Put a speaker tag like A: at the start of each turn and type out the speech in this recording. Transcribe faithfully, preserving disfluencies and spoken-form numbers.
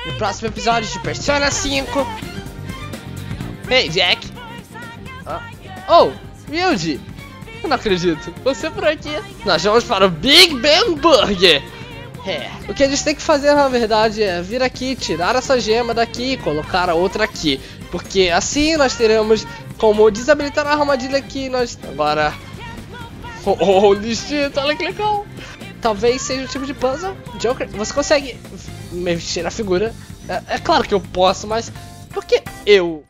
A: no próximo episódio de Persona cinco. Hey, Jack. Ah. Oh, Ryuji. Eu não acredito. Você por aqui. Nós vamos para o Big Ben Burger. É. O que a gente tem que fazer, na verdade, é vir aqui, tirar essa gema daqui e colocar a outra aqui. Porque assim nós teremos como desabilitar a armadilha aqui. Nós agora... Oh, oh, lixito, olha que legal. Talvez seja um tipo de puzzle. Joker, você consegue mexer na figura? É, é claro que eu posso, mas por que eu?